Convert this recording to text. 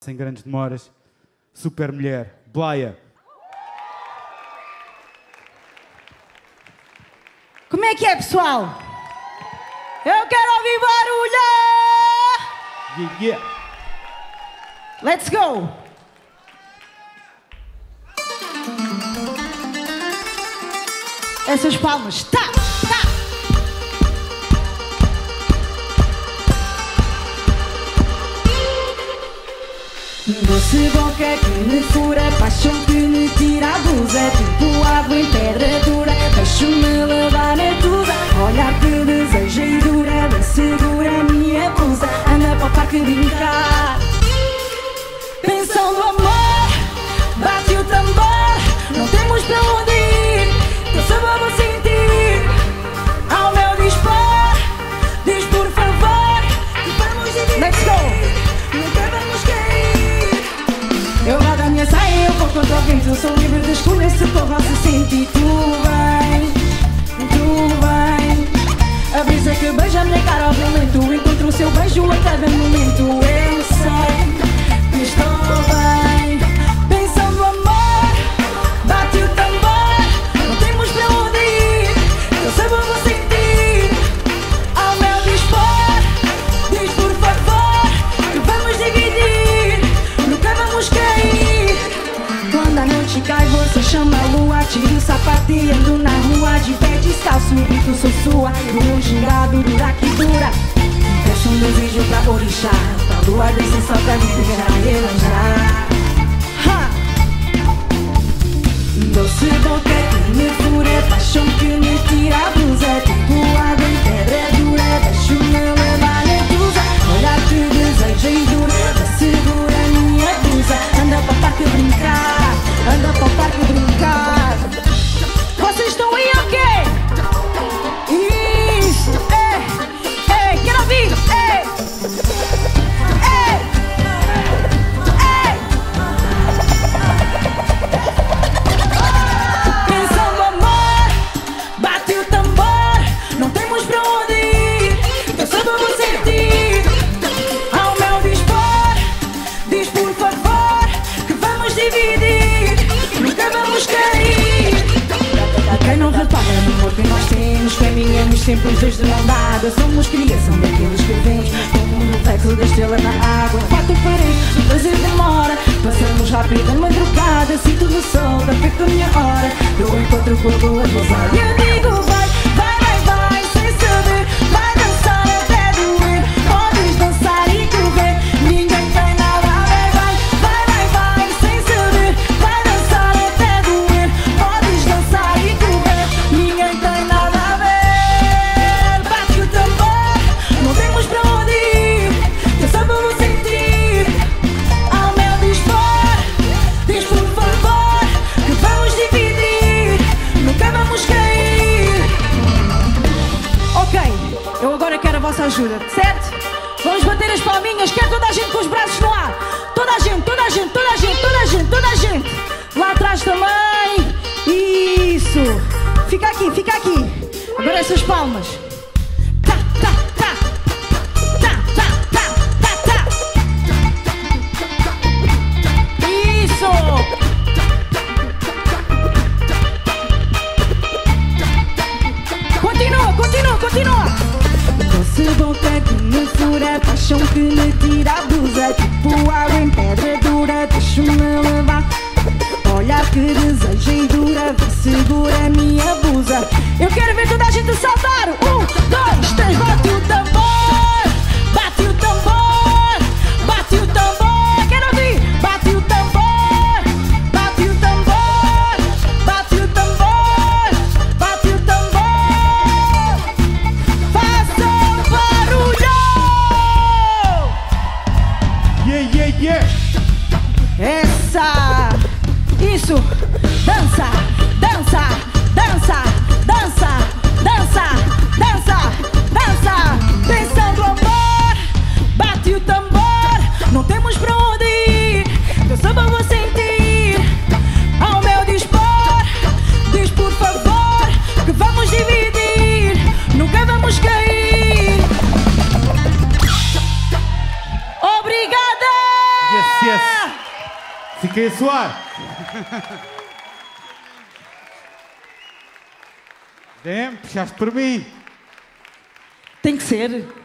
sem grandes demoras, super mulher, Blaia. Como é que é, pessoal? Eu quero ouvir barulho! Yeah. Let's go! Essas palmas, tá, tá! Doce boca que me fura, paixão que me tira a blusa, tipo água em pedra dura, deixo-me levar na tusa, olhar que deseja e dura, bem segura a minha blusa, anda para o parque brincar. Pensando amor, bate o tambor, não temos para onde ir, eu só vou sentir, ao meu dispor, diz por favor, que vamos dividir. Let's go! Nunca vamos cair. Eu guardo a minha saia, eu vou contra o vento, eu sou livre de escolher se corro se sente. Tu bem, a brisa que beija a minha cara ao violento, encontro o seu beijo a cada momento. Eu sei que estou bem, pensando amor, bate o tambor, não temos para onde ir, eu sei vou sentir, ao meu dispor, diz por favor, que vamos dividir, nunca vamos cair. Quando a noite cai você chama a lua, tiro o sapato e ando na rua, de pé descalço, grito sou sua, do meu gingado dura que dura. Peço um desejo pra orixá, pra lua descer só pra me pegar e elanjar. Doce boca que me fura, paixão que me tira a blusa, tipo água em pedra dura, deixo-me levar na tusa, olhar que deseja e dura, segura a minha blusa, anda para o parque brincar, anda para o parque brincar. Vocês estão aí ou quê? Isso, quero ouvir, Pensando amor, bate o tambor, não temos pra onde ir, eu só vou sentir, ao meu dispor, diz por favor, que vamos dividir, nunca vamos cair. Quem não repara no amor que nós temos, caminhamos sempre os dois de mão dada, somos criação daqueles que vemos, como um reflexo da estrela na água. Quatro paredes, o prazer demora, passamos rápido a madrugada, sinto do sol, da perto a minha hora, eu encontro com a boa gozada. E eu digo vai, sem saber, vai dançar até doer, podes dançar e correr, ninguém tem nada a ver. Vai, sem saber, vai dançar até doer, podes dançar e correr, ninguém tem nada a ver. Bate o tambor, não temos pra onde ir, eu só vou sentir, ao meu dispor, diz por favor, que vamos dividir, nunca vamos cair. Ok, eu agora quero a vossa ajuda, certo? Vamos bater as palminhas, quero toda a gente com os braços no ar. Toda a gente. Lá atrás também. Isso. Fica aqui. Agora essas palmas. Tá. Isso. Continua. Doce boca que me fura, paixão que me tira a blusa, tipo água em pedra dura, deixo-me levar, olhar que deseja e dura, segura a minha blusa. Eu quero ver toda a gente saltar. 1, 2, 3, bate o tambor, bate o tambor, bate o tambor. Quero ouvir, bate o tambor, bate o tambor, bate o tambor, bate o tambor. Façam barulho! Yeah. Essa! Isso! Dança! Pensando amor, bate o tambor, não temos pra onde ir, eu só vou sentir, ao meu dispor, diz por favor, que vamos dividir, nunca vamos cair. Obrigada! Yes. Yes! Fiquei a suar. Damn, puxaste por mim. Tem que ser.